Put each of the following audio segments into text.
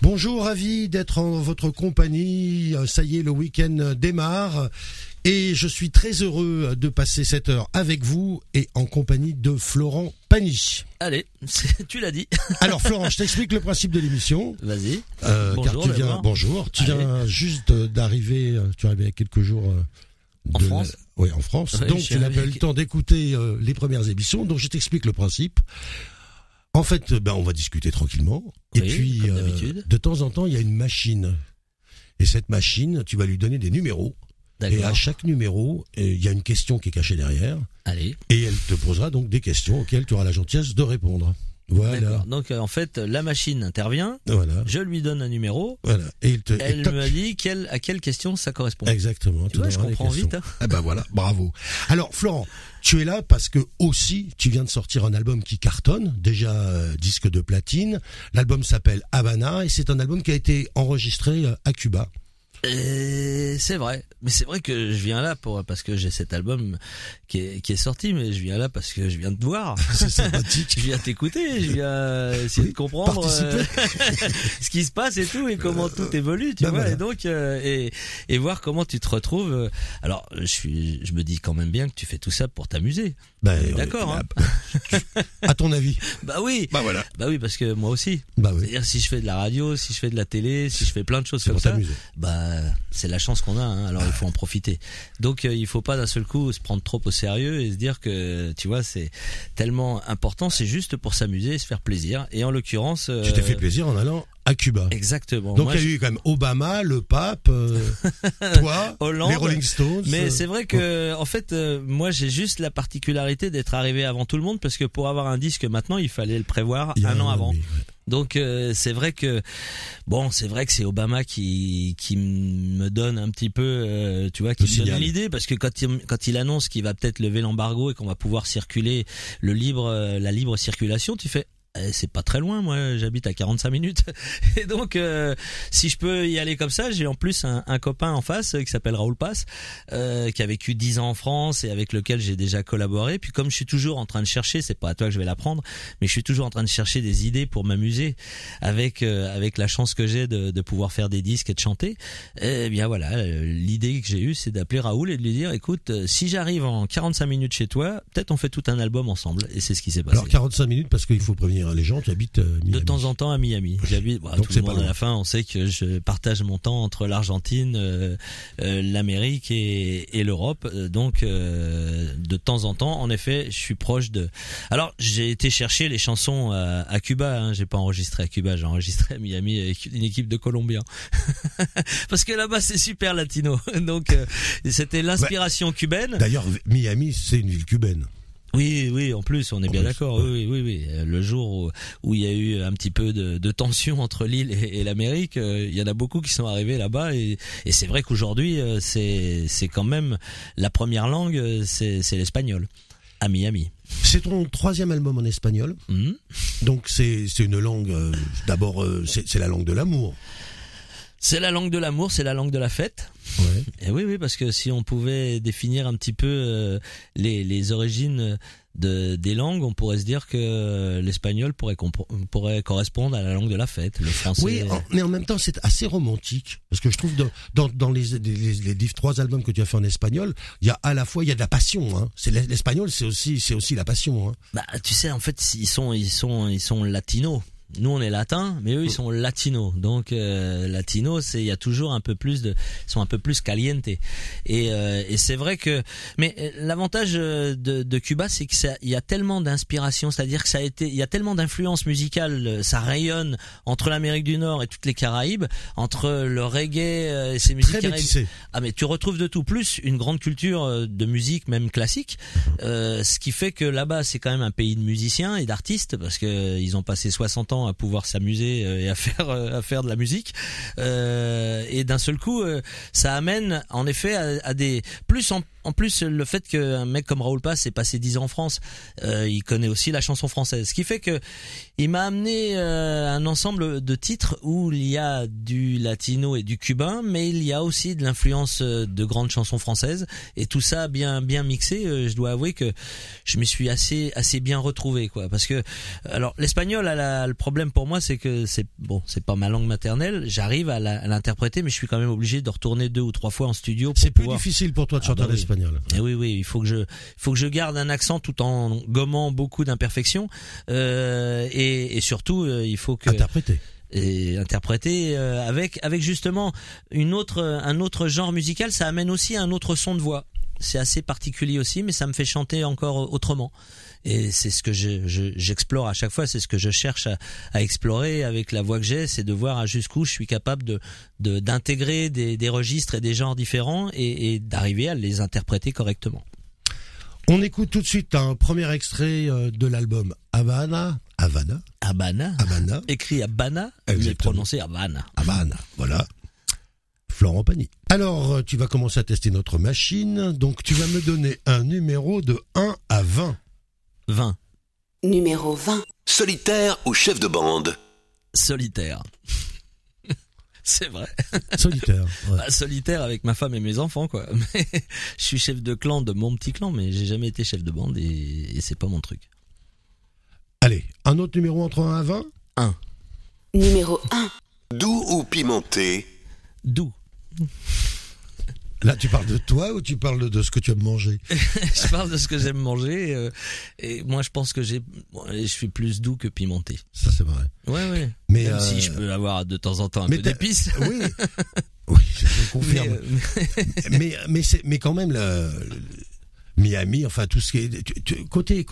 Bonjour, ravi d'être en votre compagnie. Ça y est, le week-end démarre. Et je suis très heureux de passer cette heure avec vous et en compagnie de Florent Pagny. Allez, tu l'as dit. Alors Florent, je t'explique le principe de l'émission. Vas-y. Bonjour, tu viens juste d'arriver, tu es arrivé il y a quelques jours. En France ? Oui, en France. Ouais, donc tu n'as pas eu le temps d'écouter les premières émissions. Donc je t'explique le principe. En fait, on va discuter tranquillement. Et puis, de temps en temps, il y a une machine. Et cette machine, tu vas lui donner des numéros. D'accord. Et à chaque numéro, il y a une question qui est cachée derrière. Allez. Et elle te posera donc des questions auxquelles tu auras la gentillesse de répondre. Voilà. D'accord. Donc en fait, la machine intervient. Voilà. Je lui donne un numéro. Voilà. Et elle me dit à quelle question ça correspond. Exactement. Tu vois, je comprends vite. Hein. Ah ben voilà, bravo. Alors Florent, tu es là parce que aussi tu viens de sortir un album qui cartonne, déjà disque de platine. L'album s'appelle Havana et c'est un album qui a été enregistré à Cuba. C'est vrai, mais c'est vrai que je viens là parce que j'ai cet album qui est sorti, mais je viens là parce que je viens de te voir. C'est sympathique. Je viens t'écouter, je viens essayer de comprendre ce qui se passe et tout et comment tout évolue, tu vois. Voilà. Et donc et voir comment tu te retrouves. Alors je me dis quand même bien que tu fais tout ça pour t'amuser. D'accord. À ton avis? Bah oui. Bah voilà. Bah oui, parce que moi aussi. Bah oui. C'est-à-dire si je fais de la radio, si je fais de la télé, si je fais plein de choses comme ça, c'est la chance qu'on a, hein, alors il faut en profiter. Donc il faut pas d'un seul coup se prendre trop au sérieux et se dire que tu vois c'est tellement important, c'est juste pour s'amuser et se faire plaisir. Et en l'occurrence, tu t'es fait plaisir en allant à Cuba. Exactement. Donc il y a eu quand même Obama, le pape, toi, Hollande, les Rolling Stones. Mais c'est vrai que en fait, moi j'ai juste la particularité d'être arrivé avant tout le monde parce que pour avoir un disque maintenant, il fallait le prévoir un an avant. Donc c'est vrai que c'est Obama qui me donne un petit peu qui me donne l'idée parce que quand il annonce qu'il va peut-être lever l'embargo et qu'on va pouvoir circuler la libre circulation, tu fais c'est pas très loin, moi j'habite à 45 minutes et donc si je peux y aller comme ça, j'ai en plus un copain en face qui s'appelle Raoul Pass qui a vécu 10 ans en France et avec lequel j'ai déjà collaboré. Puis comme je suis toujours en train de chercher, c'est pas à toi que je vais l'apprendre, mais je suis toujours en train de chercher des idées pour m'amuser avec la chance que j'ai de pouvoir faire des disques et de chanter. Et bien voilà, l'idée que j'ai eue c'est d'appeler Raoul et de lui dire écoute, si j'arrive en 45 minutes chez toi, peut-être on fait tout un album ensemble. Et c'est ce qui s'est passé. Alors 45 minutes parce qu'il faut prévenir les gens, tu habites Miami. De temps en temps à Miami. J'habite. Donc tout le monde à la fin, on sait que je partage mon temps entre l'Argentine, l'Amérique et l'Europe. Donc de temps en temps, en effet, je suis proche de. Alors j'ai été chercher les chansons à Cuba. Hein. J'ai pas enregistré à Cuba, j'ai enregistré à Miami avec une équipe de Colombiens. Parce que là-bas c'est super latino. Donc c'était l'inspiration cubaine. D'ailleurs, Miami c'est une ville cubaine. Oui, en plus, on est bien d'accord. Oui. Le jour où il y a eu un petit peu de tension entre l'île et l'Amérique, il y en a beaucoup qui sont arrivés là-bas et c'est vrai qu'aujourd'hui, c'est quand même la première langue, c'est l'espagnol à Miami. C'est ton 3e album en espagnol. Donc c'est une langue. D'abord, c'est la langue de l'amour. C'est la langue de l'amour, c'est la langue de la fête. Ouais. Et oui, parce que si on pouvait définir un petit peu les origines des langues, on pourrait se dire que l'espagnol pourrait correspondre à la langue de la fête, le français. Oui, mais en même temps, c'est assez romantique parce que je trouve dans les 3 albums que tu as fait en espagnol, il y a à la fois de la passion. Hein. C'est l'espagnol, c'est aussi la passion. Hein. Bah, tu sais, en fait, ils sont latinos. Nous on est latins, mais eux ils sont latinos. Donc latinos, il y a toujours ils sont un peu plus caliente. Et c'est vrai que, mais l'avantage de Cuba, c'est que il y a tellement d'inspiration, c'est-à-dire que il y a tellement d'influence musicale, ça rayonne entre l'Amérique du Nord et toutes les Caraïbes, entre le reggae et ces musiques caraïbes. Ah mais tu retrouves de tout, plus une grande culture de musique même classique, ce qui fait que là-bas c'est quand même un pays de musiciens et d'artistes parce que ils ont passé 60 ans à pouvoir s'amuser et à faire de la musique et d'un seul coup ça amène en effet à des plus en plus le fait qu'un mec comme Raoul Pass ait passé 10 ans en France, il connaît aussi la chanson française, ce qui fait que il m'a amené un ensemble de titres où il y a du latino et du cubain, mais il y a aussi de l'influence de grandes chansons françaises et tout ça bien mixé. Je dois avouer que je m'y suis assez bien retrouvé, quoi, parce que alors l'espagnol a le problème problème pour moi, c'est que c'est pas ma langue maternelle. J'arrive à l'interpréter, mais je suis quand même obligé de retourner 2 ou 3 fois en studio. C'est plus difficile pour toi de chanter en espagnol. Et oui, il faut que je garde un accent tout en gommant beaucoup d'imperfections. Et surtout, il faut que interpréter avec justement un autre genre musical. Ça amène aussi un autre son de voix. C'est assez particulier aussi, mais ça me fait chanter encore autrement. Et c'est ce que j'explore à chaque fois, c'est ce que je cherche à explorer avec la voix que j'ai, c'est de voir jusqu'où je suis capable d'intégrer des registres et des genres différents et d'arriver à les interpréter correctement. On écoute tout de suite un premier extrait de l'album Havana, écrit Habana, mais prononcé Havana. Havana, voilà. Florent Pagny. Alors, tu vas commencer à tester notre machine. Donc, tu vas me donner un numéro de 1 à 20. 20. Numéro 20. Solitaire ou chef de bande? Solitaire. C'est vrai. Solitaire. Ouais. Solitaire avec ma femme et mes enfants, quoi. Mais je suis chef de clan de mon petit clan, mais j'ai jamais été chef de bande et c'est pas mon truc. Allez, un autre numéro entre 1 à 20? 1. Numéro 1. Doux ou pimenté? Doux. Là, tu parles de toi ou tu parles de ce que tu aimes manger? Je parle de ce que j'aime manger. Et moi, je pense que je suis plus doux que pimenté. Ça, c'est vrai. Ouais. Mais même si je peux avoir de temps en temps un peu d'épices. Oui, je confirme. Mais quand même, Miami, enfin, tout ce qui est... Côté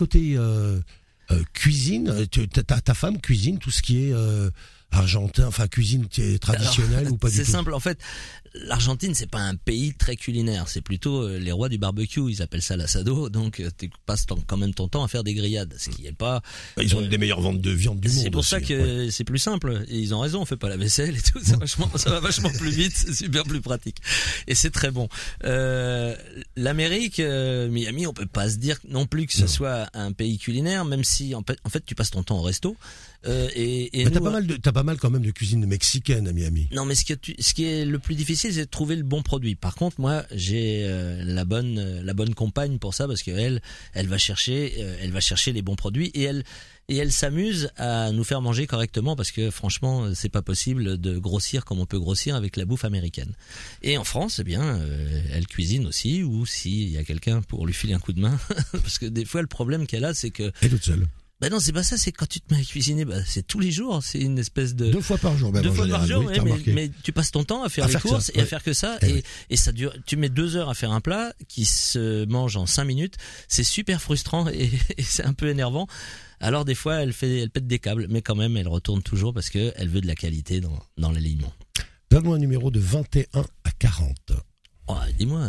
cuisine, ta femme cuisine tout ce qui est... argentin, enfin cuisine traditionnelle. Alors, ou pas du tout? C'est simple, en fait, l'Argentine c'est pas un pays très culinaire, c'est plutôt les rois du barbecue, ils appellent ça l'asado, donc tu passes quand même ton temps à faire des grillades, ce qui est pas... Ils ont des meilleures ventes de viande du monde. C'est pour ça que c'est plus simple, et ils ont raison, on fait pas la vaisselle et tout, ça va vachement plus vite, c'est super plus pratique, et c'est très bon. L'Amérique, Miami, on peut pas se dire non plus que ce soit un pays culinaire, même si en fait tu passes ton temps au resto. Mais t'as pas mal quand même de cuisine mexicaine à Miami. Non, mais ce qui est le plus difficile, c'est de trouver le bon produit. Par contre, moi, j'ai la bonne compagne pour ça, parce que elle va chercher les bons produits et elle s'amuse à nous faire manger correctement, parce que franchement, c'est pas possible de grossir comme on peut grossir avec la bouffe américaine. Et en France, eh bien, elle cuisine aussi, ou s'il y a quelqu'un pour lui filer un coup de main, parce que des fois, le problème qu'elle a, c'est que... Elle est toute seule. Ben non, c'est pas ça, c'est quand tu te mets à cuisiner, c'est tous les jours, c'est une espèce de... 2 fois par jour, même. 2 fois par jour, mais tu passes ton temps à faire les courses et à faire que ça, et ça dure, tu mets 2 heures à faire un plat qui se mange en 5 minutes, c'est super frustrant et c'est un peu énervant. Alors des fois, elle pète des câbles, mais quand même, elle retourne toujours parce que elle veut de la qualité dans l'alignement. Donne-moi un numéro de 21 à 40. Oh, dis-moi.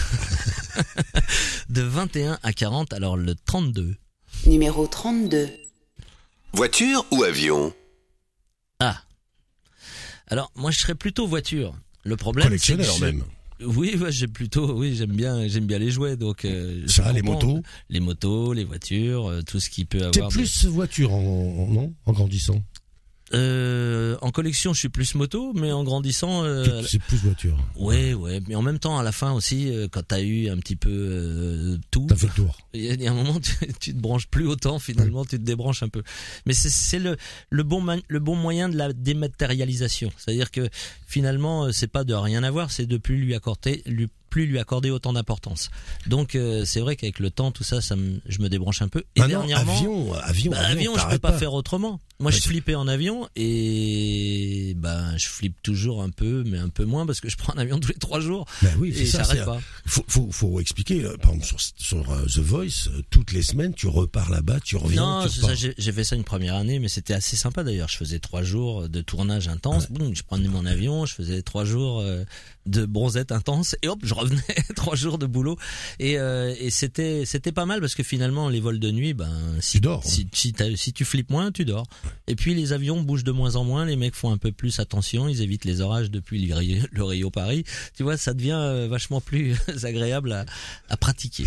De 21 à 40, alors le 32. Numéro 32. Voiture ou avion? Ah. Alors, moi, je serais plutôt voiture. Le problème, c'est que même. Oui, j'aime bien les jouets, donc. Ça, les motos. Les motos, les voitures, tout ce qui peut avoir. T'es plus voiture en grandissant. En collection, je suis plus moto, mais en grandissant, c'est plus voiture. Ouais, mais en même temps, à la fin aussi, quand t'as eu un petit peu tout, t'as fait le tour. Il y a un moment, tu te branches plus autant. Finalement, tu te débranches un peu. Mais c'est le bon moyen de la dématérialisation. C'est-à-dire que finalement, c'est pas de rien avoir, c'est de plus lui accorder autant d'importance. Donc c'est vrai qu'avec le temps, tout ça, je me débranche un peu. Et dernièrement, avion, je peux pas faire autrement. Moi, je flippais en avion et je flippe toujours un peu, mais un peu moins parce que je prends un avion tous les 3 jours. Oui, et ça s'arrête pas. Faut expliquer. Par exemple, sur The Voice, toutes les semaines, tu repars là-bas, tu reviens. Non, j'ai fait ça une première année, mais c'était assez sympa d'ailleurs. Je faisais 3 jours de tournage intense. Ouais. Boum, je prenais mon avion, je faisais 3 jours de bronzette intense et hop, je revenais 3 jours de boulot et c'était pas mal parce que finalement les vols de nuit, tu dors. Si tu flippes moins, tu dors. Et puis les avions bougent de moins en moins, les mecs font un peu plus attention, ils évitent les orages depuis le Rio Paris. Tu vois, ça devient vachement plus agréable à pratiquer.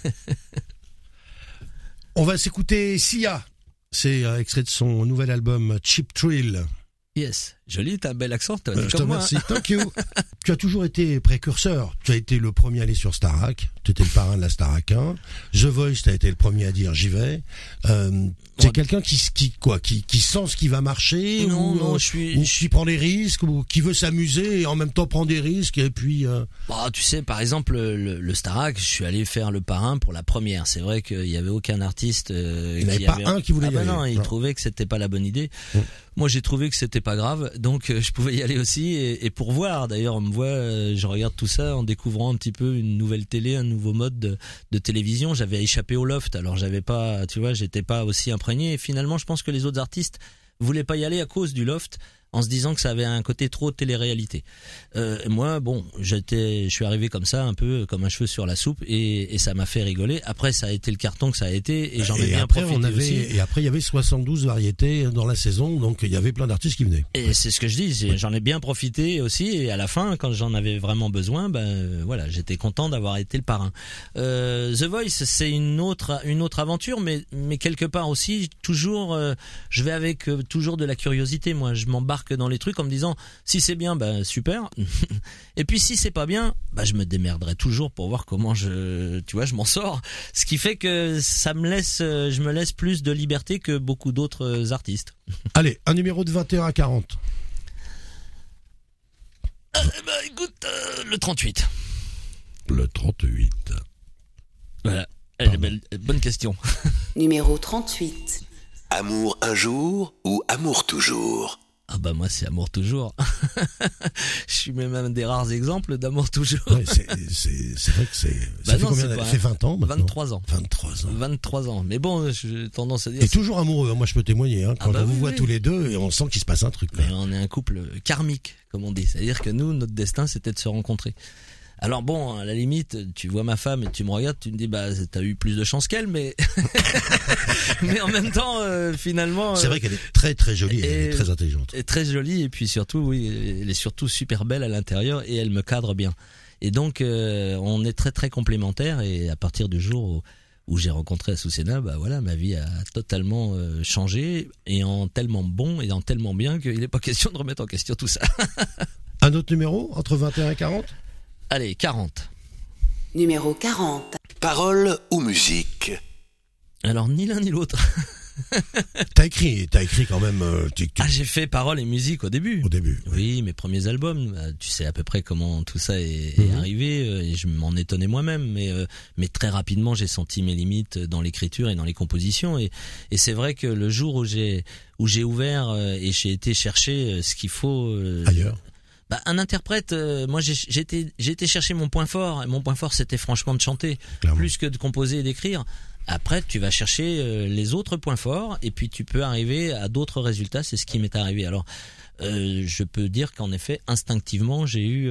On va s'écouter Sia. C'est extrait de son nouvel album Cheap Thrill. Yes. Joli, t'as un bel accent, toi. Je te remercie. Thank you. Tu as toujours été précurseur. Tu as été le premier à aller sur Starac. Tu étais le parrain de la Starac 1. The Voice, tu as été le premier à dire j'y vais. C'est quelqu'un qui sent ce qui va marcher, ou qui prend des risques, ou qui veut s'amuser et en même temps prend des risques, et puis. Tu sais, par exemple, le Starac, je suis allé faire le parrain pour la première. C'est vrai qu'il y avait aucun artiste. Il n'y avait pas un qui voulait y aller. Non, il trouvait que c'était pas la bonne idée. Moi, j'ai trouvé que c'était pas grave, donc je pouvais y aller aussi, et pour voir. D'ailleurs, on me voit, je regarde tout ça en découvrant un petit peu une nouvelle télé, un nouveau mode de télévision. J'avais échappé au loft, alors j'avais pas, tu vois, j'étais pas aussi imprégné. Et finalement, je pense que les autres artistes voulaient pas y aller à cause du loft, en se disant que ça avait un côté trop télé-réalité. Moi, je suis arrivé comme ça, un peu comme un cheveu sur la soupe, et ça m'a fait rigoler. Après, ça a été le carton que ça a été, et j'en ai bien profité aussi. Et après, il y avait 72 variétés dans la saison, donc il y avait plein d'artistes qui venaient. Et c'est ce que je dis, j'en ai bien profité aussi, et à la fin, quand j'en avais vraiment besoin, voilà, j'étais content d'avoir été le parrain. The Voice, c'est une autre aventure, mais quelque part aussi, toujours, je vais avec toujours de la curiosité. Moi, je m'embarque dans les trucs en me disant si c'est bien, super. Et puis si c'est pas bien, je me démerderai toujours pour voir comment je m'en sors. Ce qui fait que je me laisse plus de liberté que beaucoup d'autres artistes. Allez, un numéro de 21 à 40. Écoute, le 38. Le 38. Voilà. Bonne question. Numéro 38. Amour un jour ou amour toujours? Moi c'est amour toujours. Je suis même un des rares exemples d'amour toujours. Ouais, c'est vrai que c'est. Ça fait combien d'années? Ça fait 20 ans maintenant. 23 ans. 23 ans. Mais bon, j'ai tendance à dire. Et toujours amoureux. Moi, je peux témoigner. Quand on vous voit tous les deux, et on sent qu'il se passe un truc. Mais on est un couple karmique, comme on dit. C'est-à-dire que nous, notre destin, c'était de se rencontrer. Alors à la limite, tu vois ma femme et tu me regardes, tu me dis t'as eu plus de chance qu'elle, mais mais en même temps finalement. C'est vrai qu'elle est très très jolie, et très intelligente. Et très jolie, et puis surtout oui, elle est surtout super belle à l'intérieur, et elle me cadre bien. Et donc on est très très complémentaires, et à partir du jour où j'ai rencontré Azucena, voilà, ma vie a totalement changé, et en tellement bon et en tellement bien qu'il n'est pas question de remettre en question tout ça. Un autre numéro entre 21 et 40? Allez, 40. Numéro 40. Parole ou musique? Alors, ni l'un ni l'autre. T'as écrit quand même. J'ai fait paroles et musique au début. Au début. Oui, mes premiers albums. Tu sais à peu près comment tout ça est arrivé. Et je m'en étonnais moi-même, mais très rapidement, j'ai senti mes limites dans l'écriture et dans les compositions. Et c'est vrai que le jour où j'ai ouvert et j'ai été chercher ce qu'il faut ailleurs. Un interprète, moi j'ai été chercher mon point fort, et mon point fort c'était franchement de chanter, clairement, plus que de composer et d'écrire. Après tu vas chercher les autres points forts, et puis tu peux arriver à d'autres résultats. C'est ce qui m'est arrivé. Alors je peux dire qu'en effet instinctivement j'ai eu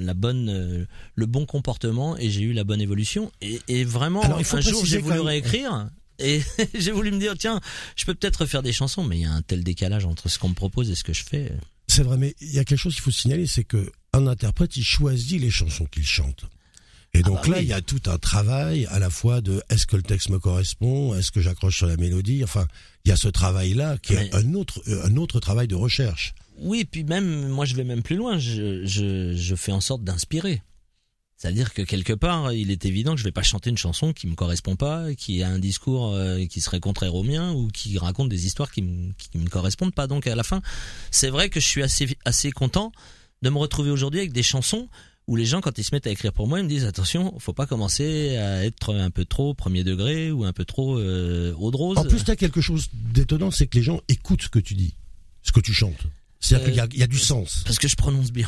le bon comportement, et j'ai eu la bonne évolution, et vraiment. Alors, un jour j'ai voulu réécrire. Et j'ai voulu me dire tiens, je peux peut-être refaire des chansons, mais il y a un tel décalage entre ce qu'on me propose et ce que je fais. C'est vrai, mais il y a quelque chose qu'il faut signaler, c'est que un interprète, il choisit les chansons qu'il chante. Et donc il y a tout un travail à la fois de est-ce que le texte me correspond, est-ce que j'accroche sur la mélodie. Enfin, il y a ce travail-là qui est un autre travail de recherche. Oui, puis même moi je vais même plus loin. Je fais en sorte d'inspirer. C'est-à-dire que quelque part, il est évident que je vais pas chanter une chanson qui me correspond pas, qui a un discours qui serait contraire au mien, ou qui raconte des histoires qui me correspondent pas. Donc à la fin, c'est vrai que je suis assez content de me retrouver aujourd'hui avec des chansons où les gens, quand ils se mettent à écrire pour moi, ils me disent attention, faut pas commencer à être un peu trop premier degré ou un peu trop eau de rose. En plus, t'as quelque chose d'étonnant, c'est que les gens écoutent ce que tu dis, ce que tu chantes. C'est-à-dire qu'il y a du sens. Parce que je prononce bien.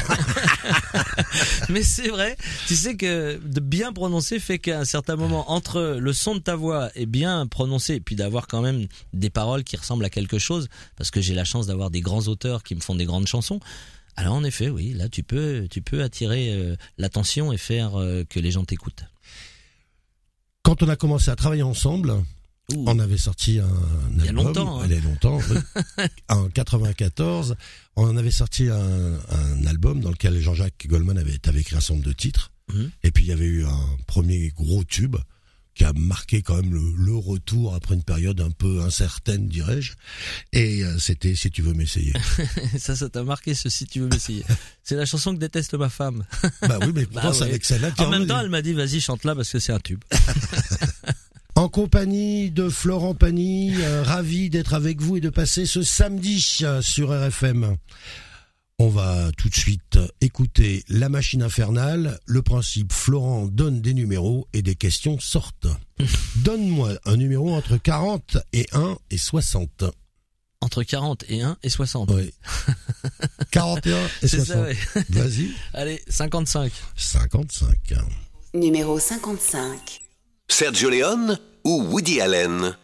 Mais c'est vrai, tu sais que de bien prononcer fait qu'à un certain moment, entre le son de ta voix et bien prononcer, et puis d'avoir quand même des paroles qui ressemblent à quelque chose, parce que j'ai la chance d'avoir des grands auteurs qui me font des grandes chansons. Alors en effet, oui, là tu peux attirer l'attention et faire que les gens t'écoutent. Quand on a commencé à travailler ensemble, on avait sorti un album. Il y a longtemps. Il y a longtemps, oui. En 94, on avait sorti un album dans lequel Jean-Jacques Goldman avait écrit un certain nombre de titres. Et puis il y avait eu un premier gros tube qui a marqué quand même le retour après une période un peu incertaine, dirais-je. Et c'était Si tu veux m'essayer. Ça t'a marqué, ce Si tu veux m'essayer. C'est la chanson que déteste ma femme. Bah oui, mais pourtant c'est avec celle-là. En même temps, elle m'a dit vas-y chante-la parce que c'est un tube. En compagnie de Florent Pagny, ravi d'être avec vous et de passer ce samedi sur RFM. On va tout de suite écouter La Machine Infernale. Le principe, Florent donne des numéros et des questions sortent. Donne-moi un numéro entre 40 et 1 et 60. Entre 40 et 1 et 60. Oui. 41 et 60. Ça, ouais. Vas-y. Allez, 55. 55. Numéro 55. Sergio Leone ou Woody Allen?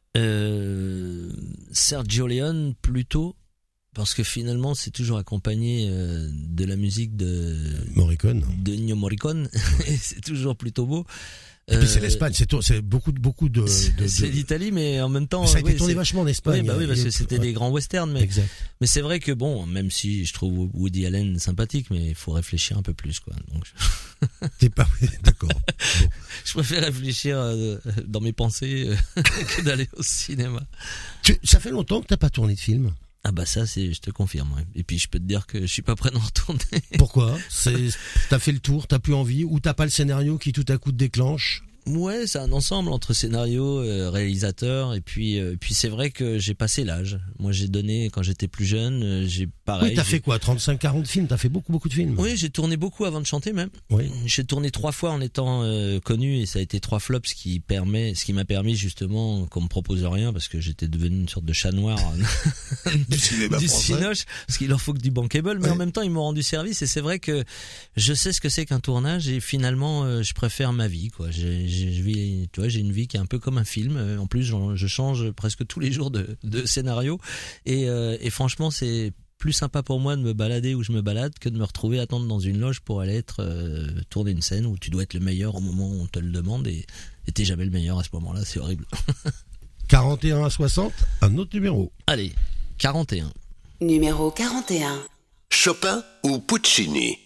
Sergio Leone plutôt, parce que finalement c'est toujours accompagné de la musique de Morricone. De Ennio Morricone. Et c'est toujours plutôt beau. Et puis c'est l'Espagne, c'est beaucoup de. C'est l'Italie, mais en même temps. Ça a été tourné vachement en Espagne. Oui, bah oui, parce que c'était des grands westerns, mais. Exact. Mais c'est vrai que bon, même si je trouve Woody Allen sympathique, mais il faut réfléchir un peu plus, quoi. Donc. T'es pas d'accord. Bon. Je préfère réfléchir dans mes pensées que d'aller au cinéma. Ça fait longtemps que t'as pas tourné de film? Ah bah ça, je te confirme. Ouais. Et puis je peux te dire que je suis pas prêt d'en retourner. Pourquoi? T'as fait le tour, t'as plus envie, ou t'as pas le scénario qui tout à coup te déclenche? Ouais, c'est un ensemble entre scénario, réalisateur, et puis c'est vrai que j'ai passé l'âge. Moi, j'ai donné quand j'étais plus jeune, j'ai pareil. Oui, t'as fait quoi, 35-40 films? T'as fait beaucoup de films. Oui, j'ai tourné beaucoup avant de chanter même. Oui. J'ai tourné 3 fois en étant connu, et ça a été 3 flops, ce qui m'a permis justement qu'on me propose rien, parce que j'étais devenu une sorte de chat noir du cinéma du français. cinoche, parce qu'il leur faut que du bankable, mais en même temps ils m'ont rendu service, et c'est vrai que je sais ce que c'est qu'un tournage, et finalement je préfère ma vie, quoi. Tu vois, j'ai une vie qui est un peu comme un film. En plus, je change presque tous les jours de scénario, et franchement, c'est plus sympa pour moi de me balader où je me balade que de me retrouver à attendre dans une loge pour aller tourner une scène où tu dois être le meilleur au moment où on te le demande, et t'es jamais le meilleur à ce moment-là. C'est horrible. 41 à 60, un autre numéro. Allez, 41. Numéro 41. Chopin ou Puccini?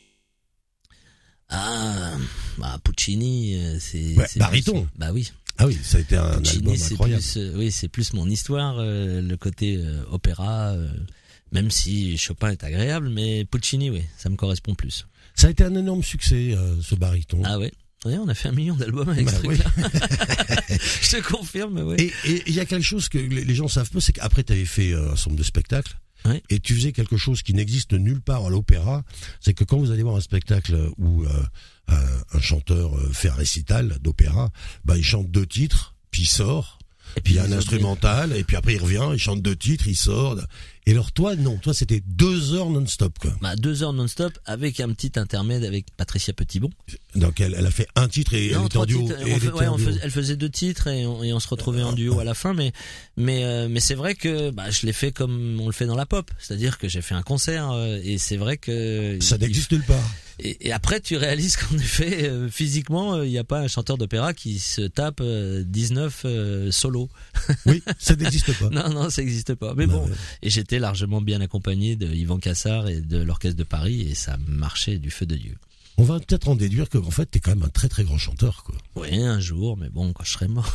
Puccini, c'est baryton. Bah oui. Ah oui, ça a été un Puccini, album incroyable. C'est plus mon histoire, le côté opéra, même si Chopin est agréable, mais Puccini, oui, ça me correspond plus. Ça a été un énorme succès, ce baryton. Ah ouais. Ouais, on a fait 1 million d'albums avec ce truc-là. Oui. Je te confirme, oui. Et il y a quelque chose que les gens savent peu, c'est qu'après tu avais fait un certain nombre de spectacles. Oui. Et tu faisais quelque chose qui n'existe nulle part à l'opéra, c'est que quand vous allez voir un spectacle où un chanteur fait un récital d'opéra, bah il chante 2 titres, puis il sort, et puis il y a un instrumental, et puis après il revient, il chante 2 titres, il sort. Et alors toi c'était 2 heures non-stop, quoi. 2 heures non-stop avec un petit intermède avec Patricia Petitbon. Donc elle a fait un titre et elle était en duo. Elle faisait 2 titres et on se retrouvait en duo à la fin, mais c'est vrai que je l'ai fait comme on le fait dans la pop, c'est-à-dire que j'ai fait un concert, et c'est vrai que ça n'existe nulle part. Et après tu réalises qu'en effet physiquement il n'y a pas un chanteur d'opéra qui se tape 19 solos. Oui, ça n'existe pas. Non, ça n'existe pas. Mais bon, et j'étais largement bien accompagné de Yvan Cassar et de l'Orchestre de Paris, et ça marchait du feu de Dieu. On va peut-être en déduire que en fait t'es quand même un très très grand chanteur, quoi. Oui, un jour, mais bon, quand je serai mort.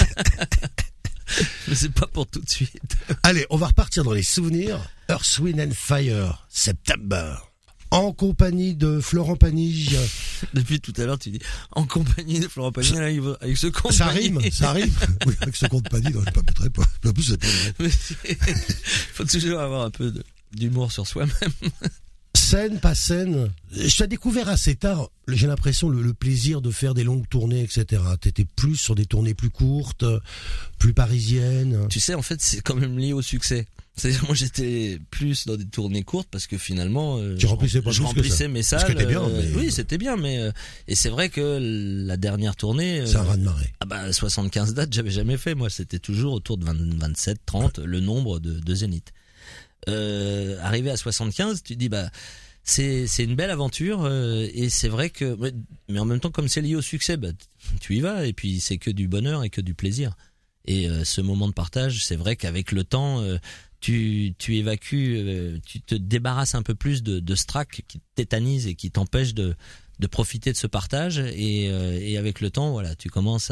Mais c'est pas pour tout de suite. Allez, on va repartir dans les souvenirs. Earth, Wind and Fire, September. En compagnie de Florent Pagny. Depuis tout à l'heure, tu dis en compagnie de Florent Pagny, avec ce compte. Ça rime. Oui, avec ce compte Pagny, non, je ne mettrai pas. En plus, c'est pas vrai. Faut toujours avoir un peu d'humour sur soi-même. Scène, pas scène. Je t'ai découvert assez tard, j'ai l'impression, le plaisir de faire des longues tournées, etc. T'étais plus sur des tournées plus courtes, plus parisiennes. Tu sais, en fait, c'est quand même lié au succès. C'est-à-dire, moi, j'étais plus dans des tournées courtes parce que finalement, je remplissais mes salles. C'était bien, oui, c'était bien, mais et c'est vrai que la dernière tournée, c'est un raz-de-marée. 75 dates, j'avais jamais fait. Moi, c'était toujours autour de 27, 30, le nombre de Zénith. Arrivé à 75, tu dis c'est une belle aventure, et c'est vrai que mais en même temps, comme c'est lié au succès, tu y vas, et puis c'est que du bonheur et que du plaisir. Et ce moment de partage, c'est vrai qu'avec le temps, tu évacues, tu te débarrasses un peu plus de ce trac qui te tétanise et qui t'empêche de profiter de ce partage, et avec le temps, voilà, tu commences à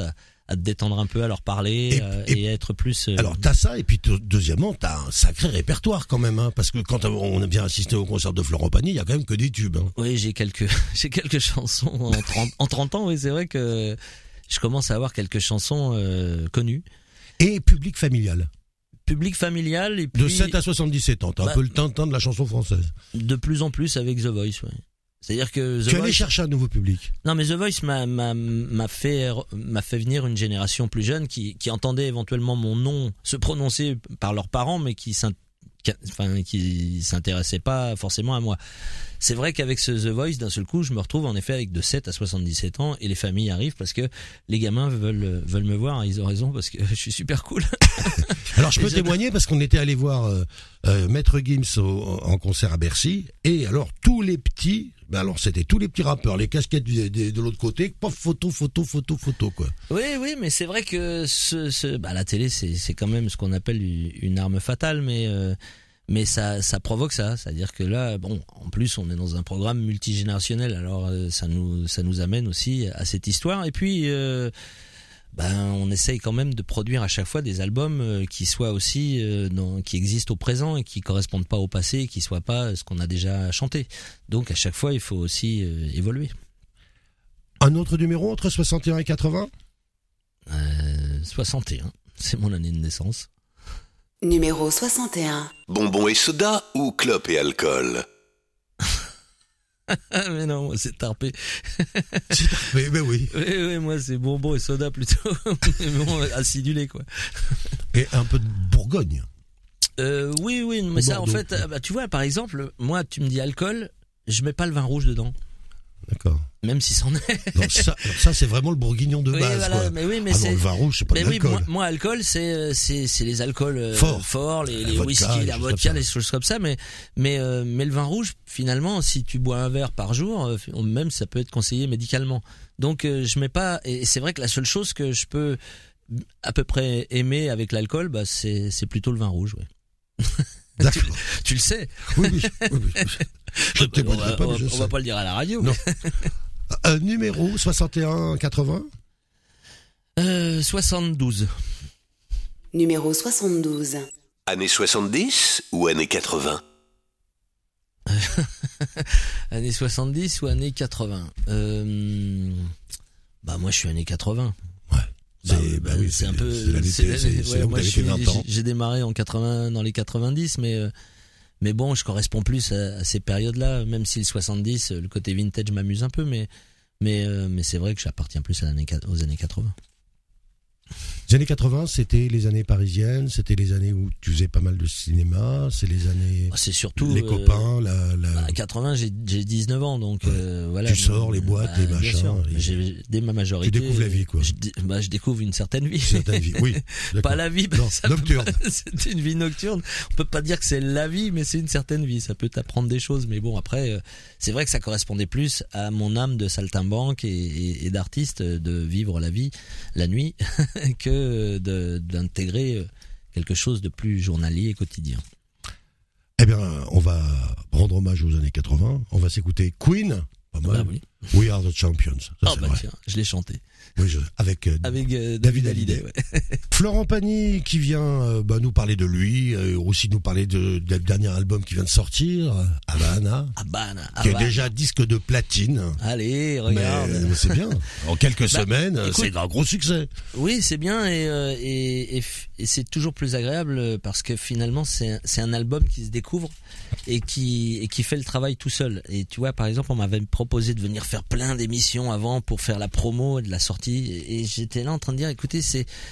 te détendre un peu, à leur parler et être plus. Alors t'as ça, et puis deuxièmement t'as un sacré répertoire quand même, hein, parce que quand on a bien assisté au concert de Florent Pagny, il y a quand même que des tubes. Hein. Oui, j'ai quelques chansons en 30 ans. Oui, c'est vrai que je commence à avoir quelques chansons connues. Et public familial. Public familial et puis de 7 à 77 ans, t'as un peu le Tintin de la chanson française. De plus en plus avec The Voice, ouais. C'est-à-dire que tu allais chercher un nouveau public. Non, mais The Voice m'a fait venir une génération plus jeune qui entendait éventuellement mon nom se prononcer par leurs parents, mais qui s'intéressait pas forcément à moi. C'est vrai qu'avec ce The Voice, d'un seul coup, je me retrouve en effet avec de 7 à 77 ans et les familles arrivent parce que les gamins veulent me voir. Ils ont raison parce que je suis super cool. Alors je peux témoigner parce qu'on était allé voir Maître Gims en concert à Bercy, et alors tous les petits, c'était tous les petits rappeurs, les casquettes de l'autre côté, pof, photo quoi. Oui, mais c'est vrai que la télé c'est quand même ce qu'on appelle une arme fatale, mais ça provoque ça, c'est-à-dire que là, en plus on est dans un programme multigénérationnel, alors ça nous amène aussi à cette histoire, et puis on essaye quand même de produire à chaque fois des albums qui soient aussi qui existent au présent et qui correspondent pas au passé, qui soient pas ce qu'on a déjà chanté. Donc à chaque fois il faut aussi évoluer. Un autre numéro entre 61 et 80 61, c'est mon année de naissance. Numéro 61. Bonbons et soda ou clope et alcool? Mais non, moi c'est tarpé. C'est tarpé, ben oui. Oui, moi c'est bonbons et soda plutôt. Bon, acidulé quoi. Et un peu de Bourgogne. Oui, mais ça en fait, tu vois, par exemple, moi tu me dis alcool, je mets pas le vin rouge dedans. D'accord. Même si c'en est. Donc ça c'est vraiment le bourguignon de base, voilà, quoi. Mais oui, mais c'est le vin rouge, c'est pas de l'alcool. Moi alcool c'est les alcools forts, les whisky, la vodka, les choses comme ça, mais le vin rouge finalement, si tu bois un verre par jour, même ça peut être conseillé médicalement. Donc je mets pas, et c'est vrai que la seule chose que je peux à peu près aimer avec l'alcool, c'est plutôt le vin rouge, ouais. Tu le sais. Oui. Je te témoignerai pas, mais je sais. On va pas le dire à la radio. Non. Numéro 61 80 72. Numéro 72. Années 70 ou années 80? Années 70 ou années 80? Moi je suis années 80. C'est un peu. C'est là où t'avais fait 20 ans. J'ai démarré en 80, dans les 90, mais bon, je corresponds plus à ces périodes-là, même si le 70, le côté vintage m'amuse un peu, mais c'est vrai que j'appartiens plus aux années 80. Les années 80, c'était les années parisiennes, c'était les années où tu faisais pas mal de cinéma, c'est les années. C'est surtout les copains, À 80, j'ai 19 ans, donc voilà. Tu sors les boîtes, les machins. Dès ma majorité. Tu découvres la vie, quoi. Je découvre une certaine vie. Oui. Pas la vie, nocturne. C'est une vie nocturne. On peut pas dire que c'est la vie, mais c'est une certaine vie. Ça peut t'apprendre des choses, mais bon, après, c'est vrai que ça correspondait plus à mon âme de saltimbanque et d'artiste de vivre la vie la nuit que d'intégrer quelque chose de plus journalier et quotidien. Eh bien, on va rendre hommage aux années 80. On va s'écouter Queen, pas mal. Oui. We Are the Champions. Ça, c'est vrai. Tiens, je l'ai chanté. Oui, avec David Hallyday. Ouais. Florent Pagny qui vient nous parler de lui, aussi nous parler du dernier album qui vient de sortir, Havana, qui est déjà disque de platine. Allez, regarde. Mais c'est bien. En quelques semaines, écoute, c'est un gros succès. Oui, c'est bien et c'est toujours plus agréable parce que finalement c'est un album qui se découvre et qui fait le travail tout seul. Et tu vois, par exemple, on m'avait proposé de venir faire plein d'émissions avant pour faire la promo de la sortie et j'étais là en train de dire écoutez,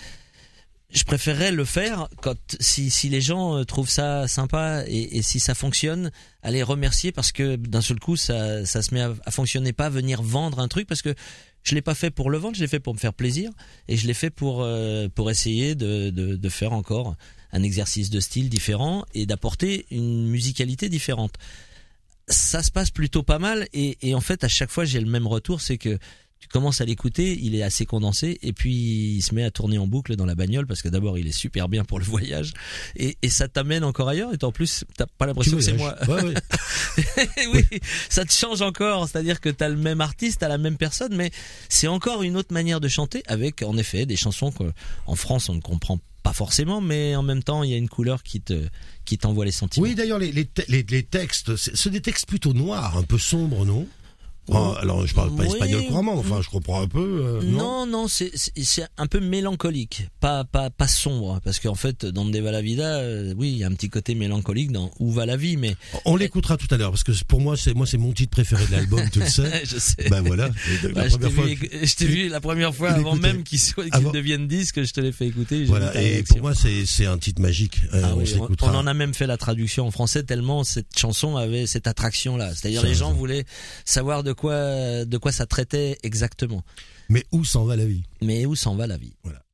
je préférerais le faire si les gens trouvent ça sympa et si ça fonctionne, aller remercier parce que d'un seul coup ça se met à fonctionner, pas venir vendre un truc parce que je l'ai pas fait pour le vendre, je l'ai fait pour me faire plaisir et je l'ai fait pour essayer de faire encore un exercice de style différent et d'apporter une musicalité différente. Ça se passe plutôt pas mal et en fait à chaque fois j'ai le même retour, c'est que Tu commences à l'écouter, il est assez condensé, et puis il se met à tourner en boucle dans la bagnole, parce que d'abord il est super bien pour le voyage, et ça t'amène encore ailleurs, et en plus t'as pas l'impression que c'est moi. Ouais. Oui, ça te change encore, c'est-à-dire que t'as le même artiste, t'as la même personne, mais c'est encore une autre manière de chanter, avec en effet des chansons qu'en France on ne comprend pas forcément, mais en même temps il y a une couleur qui t'envoie les sentiments. Oui, d'ailleurs les textes, c'est des textes plutôt noirs, un peu sombres, non? Alors je parle pas espagnol couramment, enfin je comprends un peu. Non, c'est un peu mélancolique, pas sombre, parce qu'en fait dans Donde va la vida, oui, il y a un petit côté mélancolique dans Où va la vie, mais on l'écoutera tout à l'heure, parce que pour moi c'est mon titre préféré de l'album, tu le sais. Je sais. Ben voilà. Je t'ai vu la première fois avant même qu'il devienne disque, je te l'ai fait écouter. Voilà, et pour moi c'est un titre magique. On en a même fait la traduction en français tellement cette chanson avait cette attraction là, c'est-à-dire les gens voulaient savoir de quoi ça traitait exactement. Mais où s'en va la vie? Mais où s'en va la vie? Voilà.